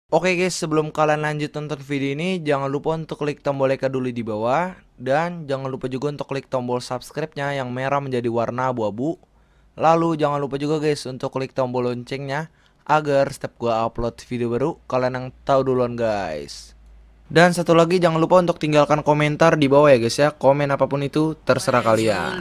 Oke guys, sebelum kalian lanjut nonton video ini, jangan lupa untuk klik tombol like dulu di bawah. Dan jangan lupa juga untuk klik tombol subscribe-nya yang merah menjadi warna abu-abu. Lalu jangan lupa juga guys untuk klik tombol loncengnya, agar setiap gua upload video baru, kalian yang tahu duluan guys. Dan satu lagi, jangan lupa untuk tinggalkan komentar di bawah ya guys ya. Komen apapun itu terserah kalian.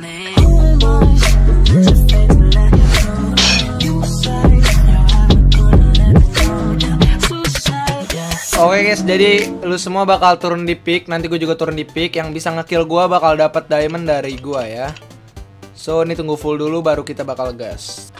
Oke guys, jadi lu semua bakal turun di pick. Nanti gue juga turun di pick. Yang bisa ngekill gue bakal dapat diamond dari gue ya. So ini tunggu full dulu baru kita bakal gas.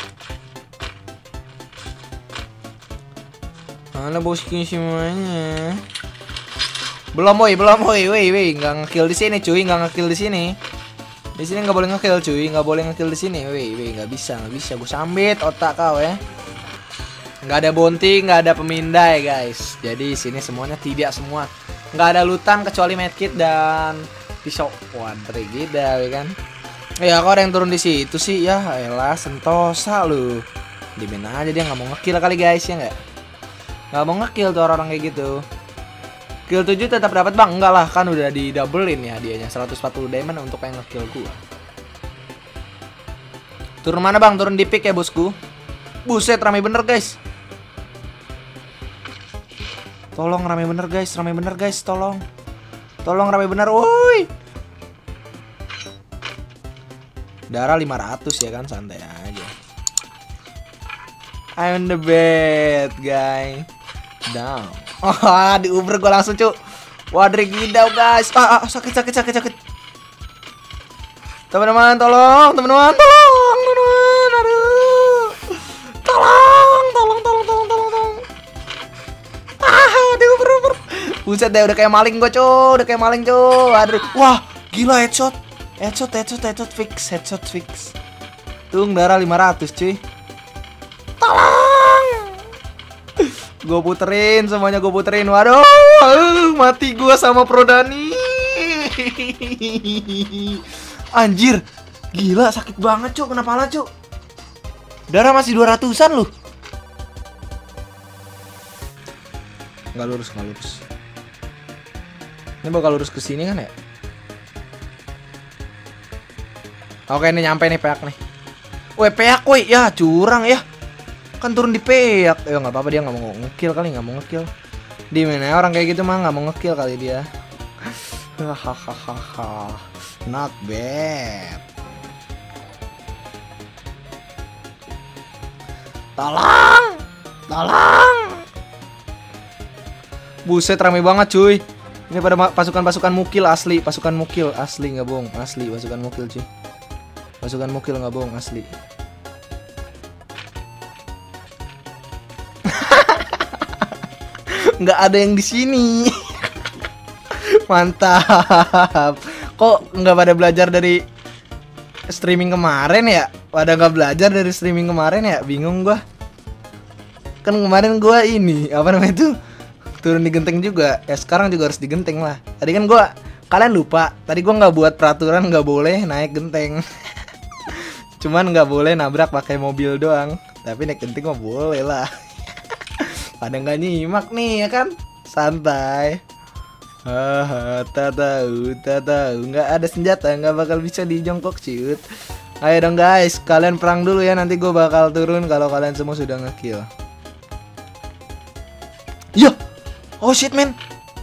Mana bosku semuanya? Belum woi, nggak ngekill di sini cuy, nggak ngekill di sini. Di sini nggak boleh ngekill cuy, nggak boleh ngekill di sini. Woi, nggak bisa. Gue sambit otak kau ya. Nggak ada bounty, nggak ada pemindai guys. Jadi sini semuanya tidak semua. Nggak ada lutan kecuali medkit dan pisau quadri gitu ya kan. Ya kok ada yang turun di situ sih ya. Elah sentosa lu. Di mana aja dia nggak mau ngekill kali guys ya nggak? Nggak mau ngekill tuh orang kayak gitu. Kill 7 tetap dapat bang? Enggak lah, kan udah di doublein ya dianya 140 diamond untuk yang ngekill gua. Turun mana bang? Turun di pick ya bosku. Buset ramai bener guys. Tolong rame bener guys, tolong. Tolong rame bener, woi. Darah 500 ya kan, santai aja. I'm the bad guy. Down. Oh, di Uber gue langsung cuk. Wadri gidau guys. Sakit. Teman-teman tolong, teman-teman. Aduh. Tolong. Di Uber. Buset deh, udah kayak maling gue cuy, Aduh. Wah, gila headshot fix. Tung darah 500 cuy. Tolong. Gue puterin, semuanya gue puterin. Waduh, mati gue sama Prodani. Anjir, gila sakit banget cuk, kenapa lah cuk? Darah masih 200-an loh. Nggak lurus. Ini bakal lurus ke sini kan ya? Oke, ini nyampe nih peak nih. Woi, peak woi, ya curang ya. Kan turun di peak. Ya nggak apa-apa, dia nggak mau ngekill. Di mana orang kayak gitu mah nggak mau ngekill kali dia. Hahaha. Not bad. Tolong. Buset ramai banget cuy. Ini pada pasukan mukil asli, nggak bohong, asli pasukan mukil cuy. Pasukan mukil nggak bohong asli. Nggak ada yang di sini. Mantap. Kok nggak pada belajar dari streaming kemarin ya? Bingung gua. Kan kemarin gua ini apa namanya itu turun di genteng juga. Ya sekarang juga harus digenteng lah. Tadi kan kalian lupa. Tadi gua nggak buat peraturan nggak boleh naik genteng. Cuman nggak boleh nabrak pakai mobil doang. Tapi naik genteng mah boleh lah. Pada nggak nyimak nih ya kan? Santai. Tak tahu. Nggak ada senjata, nggak bakal bisa dijongkok ciut. Ayo dong guys, kalian perang dulu ya. Nanti gue bakal turun kalau kalian semua sudah ngekill. Yo, oh shit man.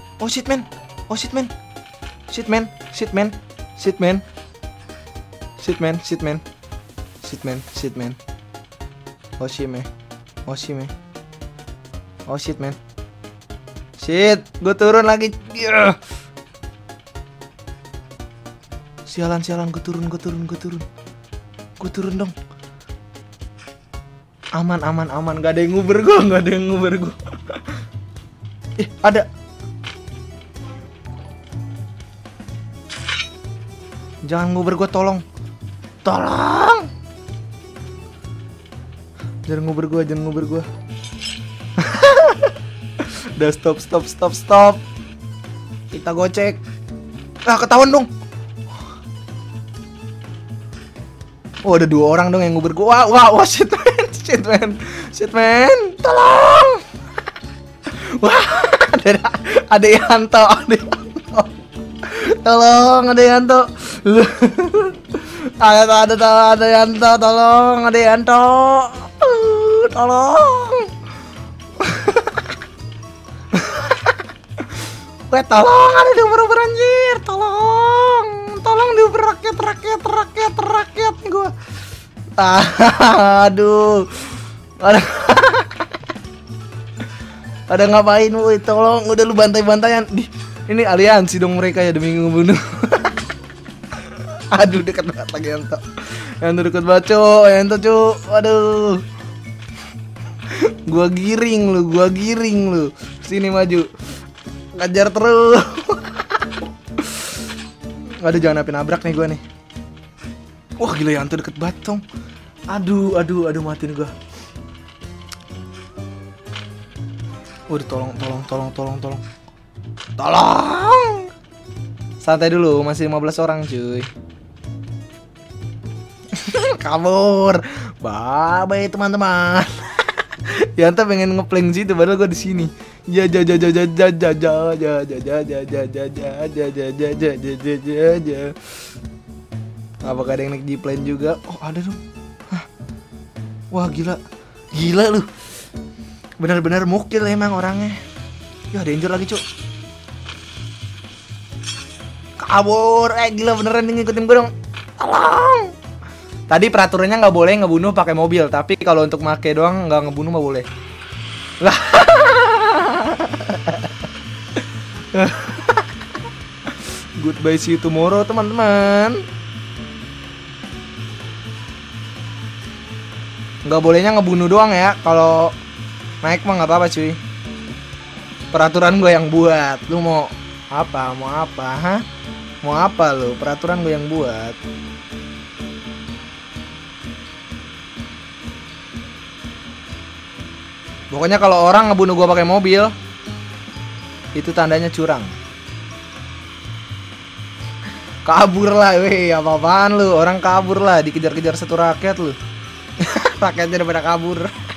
Oh shit man. Shit, gue turun lagi. Sialan, gue turun dong. Aman. Gak ada yang nguber gue. Ada. Jangan nguber gue, tolong. Jangan nguber gue. Udah stop. Kita gocek. Ketahuan dong. Oh, ada 2 orang dong yang nguber gua. Wah, shit man. Tolong. Wah, ada Yanto, ada Yanto. Tolong ada Yanto. Ada Yanto, tolong ada Yanto. Tolong. Weh, tolong ada di Uber anjir, tolong di Uber rakyat gua. Aduh. Ada ngapain, woi, tolong, udah lu bantai-bantaian. Ini aliansi dong mereka ya demi ngebunuh. Aduh, dekat banget lagi Yanto. Yanto dekat banget, Cuk. Yanto, Cuk. Aduh. Gua giring lu. Sini maju. Ngajar terus. Aduh, jangan sampai nabrak nih gua nih. Wah, gila Yanto deket banget, Tong. Aduh, matiin gua. Udah, tolong. Santai dulu, masih 15 orang, cuy. Kabur. Bye teman-teman. Yanto pengen ngeplank situ padahal gua di sini. Ya. Apakah ada yang naik G-plane juga? Oh, ada dong. Hah. Wah, gila lu. Benar-benar mukil emang orangnya. Ya, danger lagi, Cuk. Kabur. Gila beneran ngikutin gue dong. Tolong. Tadi peraturannya nggak boleh ngebunuh pakai mobil, tapi kalau untuk make doang nggak ngebunuh mah boleh. Lah. Goodbye, see you tomorrow, teman-teman. Nggak bolehnya ngebunuh doang ya. Kalau naik mah nggak apa-apa, cuy. Peraturan gue yang buat. Lu mau apa? Hah? Mau apa lu? Peraturan gue yang buat. Pokoknya kalau orang ngebunuh gue pakai mobil, itu tandanya curang. Kabur lah, weh. Apa-apaan lu? Orang kabur lah, dikejar-kejar satu rakyat lu. Rakyatnya udah pada kabur.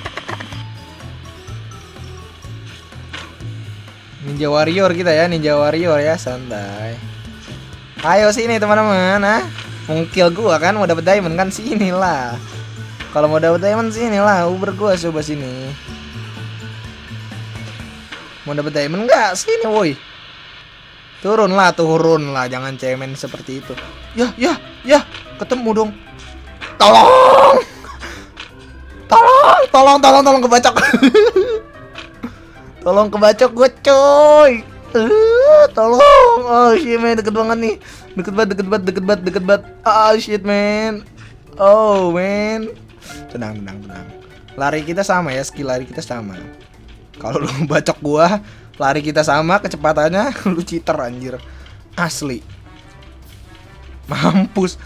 Ninja warrior kita ya, ninja warrior ya, santai. Ayo sini teman-teman, mungkil gua kan mau dapet diamond kan, sini lah. Kalau mau dapet diamond sini lah, Uber gua coba sini. Mau dapet diamond enggak? Sini woi. Turun lah, jangan cemen seperti itu. Ya, ketemu dong. Tolong kebacok. Tolong kebacok gue, coy. Tolong. Oh shit, man, deket banget nih. Deket banget. Oh shit, man. Oh man. Tenang. Lari kita sama ya, skill lari kita sama. Kalau lu bacok gua, lari kita sama kecepatannya, lu cheater anjir. Asli. Mampus.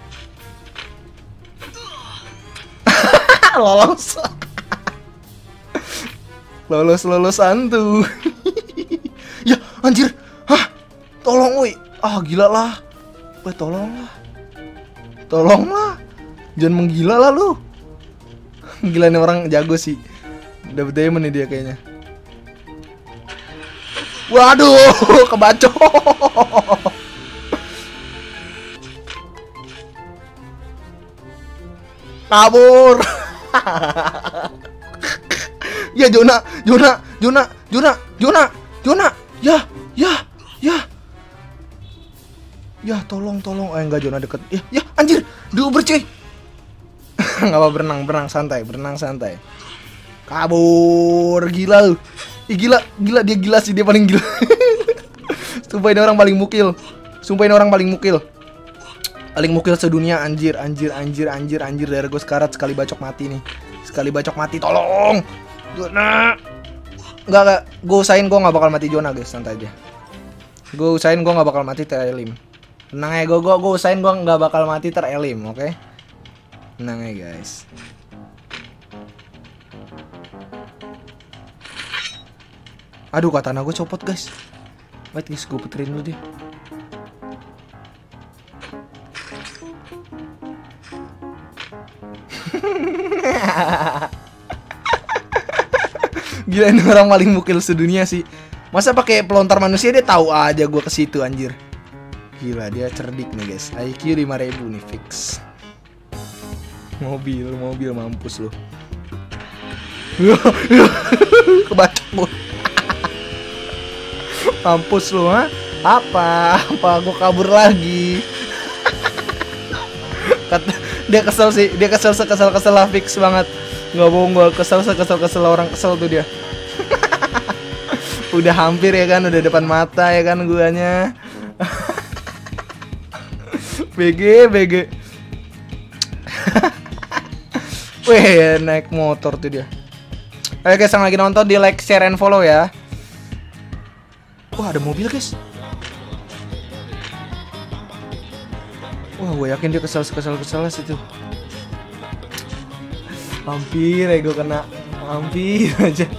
Lolos santu. Ya anjir. Hah, tolong woi. Gila lah. Woi, tolonglah. Jangan menggila lah lu. Gila nih orang jago sih. Dapat diamond nih dia kayaknya. Waduh, kebacok. Kabur. Ya Jona. Ya tolong. Enggak, Jona deket. Ya anjir, diuber cuy. Enggak apa, berenang santai. Kabur, gila lu. Gila dia gila sih, dia paling gila. Sumpah ini orang paling mukil. Paling mukil sedunia, anjir. Dari gue sekarat sekali bacok mati, tolong. Jona. Enggak, gue usahain gue gak bakal mati Jona guys, santai aja. Gue usahain gue gak bakal mati terelim. Tenang ya, gue usahain gue gak bakal mati terelim, oke? Tenang ya guys. Aduh, katana gue copot guys. Wait guys, gue puterin dulu deh. Gila, ini orang paling mukil sedunia sih. Masa pakai pelontar manusia dia tahu aja gua ke situ anjir. Gila, dia cerdik nih guys. IQ 5000 nih fix. Mobil mampus lu. Kebacok lu. Mampus lu, ha? Apa gua kabur lagi. Dia kesel sih, dia kesel lah fix banget. Nggak bohong, gua kesel orang kesel tuh dia. Udah hampir ya kan, udah depan mata ya kan guanya. BG. Weh, naik motor tuh dia. Ayo guys, yang lagi nonton di like, share, and follow ya. Wah, ada mobil guys. Wah, gue yakin dia kesel situ. Hampir ya gue kena. Hampir aja.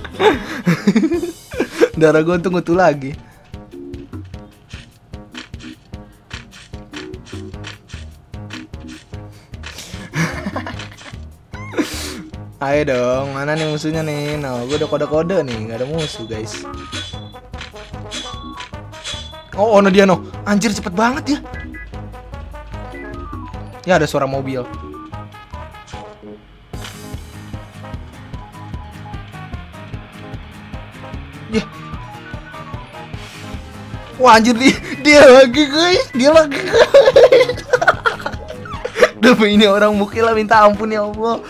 Darah gue untung ngutu lagi. Ayo dong, mana nih musuhnya nih? Nah, gue udah kode-kode nih, nggak ada musuh guys. Oh, dia no. Anjir, cepet banget ya. Ya, ada suara mobil. Ya. Wah, anjir, dia lagi guys. Demi ini orang mukil lah, minta ampun ya Allah.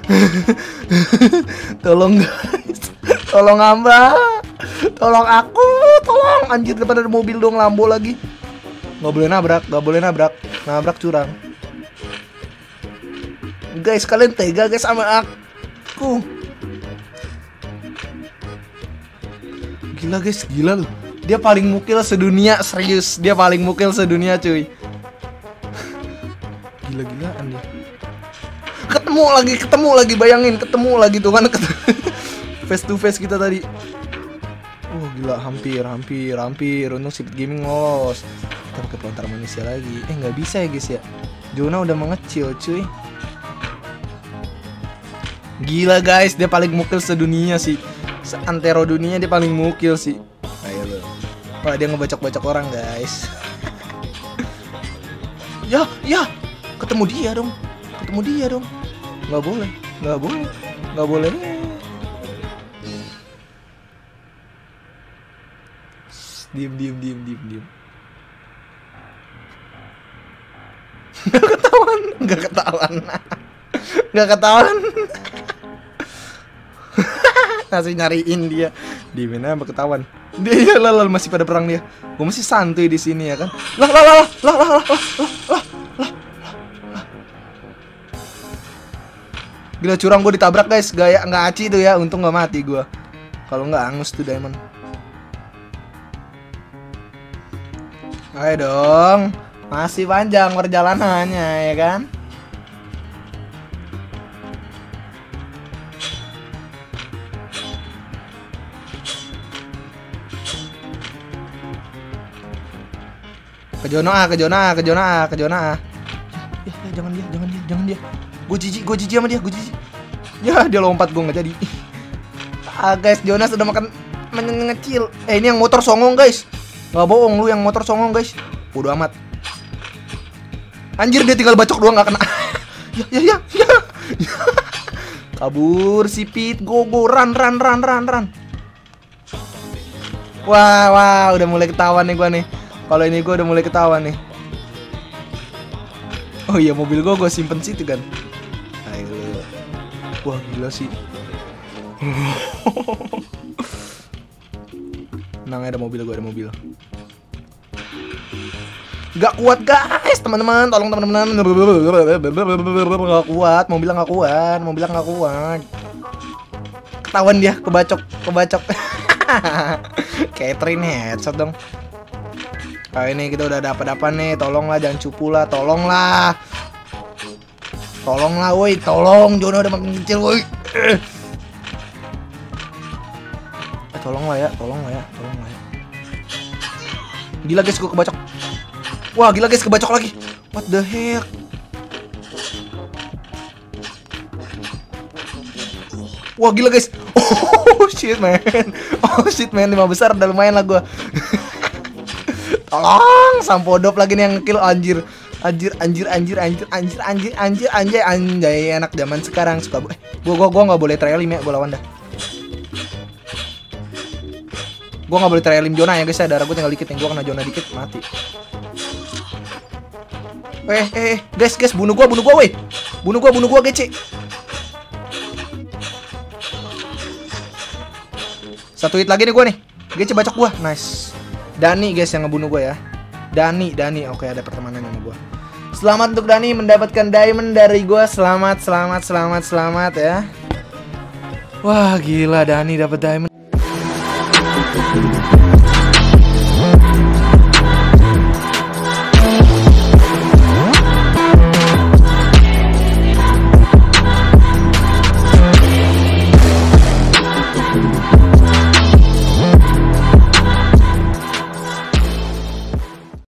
Tolong guys. Tolong hamba. Tolong aku. Tolong. Anjir, depan ada mobil dong, Lambo lagi. Gak boleh nabrak. Nabrak curang. Guys, kalian tega guys sama aku. Gila guys, gila loh. Dia paling mukil sedunia, serius. Dia paling mukil sedunia cuy. Gila-gilaan dia. Ketemu lagi, bayangin, ketemu lagi tuh kan. Face to face kita tadi. Gila, hampir. Untung Sipit Gaming lolos. Kita pakai pelontar manusia lagi. Nggak bisa ya guys ya. Jonah udah mengecil cuy. Gila guys, dia paling mukil sedunia sih. Seantero dunia dia paling mukil sih. Ayo lo. Wah, dia ngebacok-bacok orang guys. Ya. Ketemu dia dong. Nggak boleh. Diem. Nggak ketahuan. Masih nyariin dia. Diemin aja ketahuan. Dia masih pada perang dia. Gue masih santuy di sini ya kan. Lah. Gila, curang, gue ditabrak guys. Gaya nggak aci tuh ya. Untung nggak mati gue. Kalau nggak angus tuh diamond. Ayo dong. Masih panjang perjalanannya ya kan. Ke Jona. Ya, jangan dia. Gue jijik sama dia, Ya, dia lompat, gue nggak jadi. Guys, Jonas udah makan mengecil. Ini yang motor songong guys. Nggak bohong, lu yang motor songong guys. Bodoh amat. Anjir, dia tinggal bacok doang nggak kena. Ya. Kabur Sipit, go, run. Wah, udah mulai ketahuan nih gua nih. Kalau ini gua udah mulai ketahuan nih. Oh iya, mobil gua simpen situ kan. Ayo. Wah, gila sih. Tenang, ada mobil. Gak kuat guys, teman-teman, tolong teman-teman. Gak kuat, mobilnya gak kuat. Ketahuan dia, kebacok. Catherine headshot dong. Ini kita udah dapat nih, tolonglah, jangan cupu lah, tolonglah, woi, tolong, Jonah udah makin kecil, woi. Tolonglah ya. Gila guys, gue kebacok. Wah, gila guys, kebacok lagi. What the heck? Wah, gila guys. Oh shit. shit man. Oh shit man, 5 besar udah lumayan lah gua. Tolong, sampodop lagi nih yang ngekill anjir. Anjir, enak zaman sekarang suka. Gua enggak boleh trailing ya, gua lawan dah. Gua enggak boleh trailing zona ya guys ya, darah gua tinggal dikit nih, gua kena zona dikit mati. Guys, bunuh gua weh. Bunuh gua GC. Satu hit lagi nih gua nih. GC bacok gua. Nice. Dani guys yang ngebunuh gua ya. Dani. Oke, ada pertemanan sama gua. Selamat untuk Dani mendapatkan diamond dari gua. Selamat ya. Wah, gila Dani dapat diamond.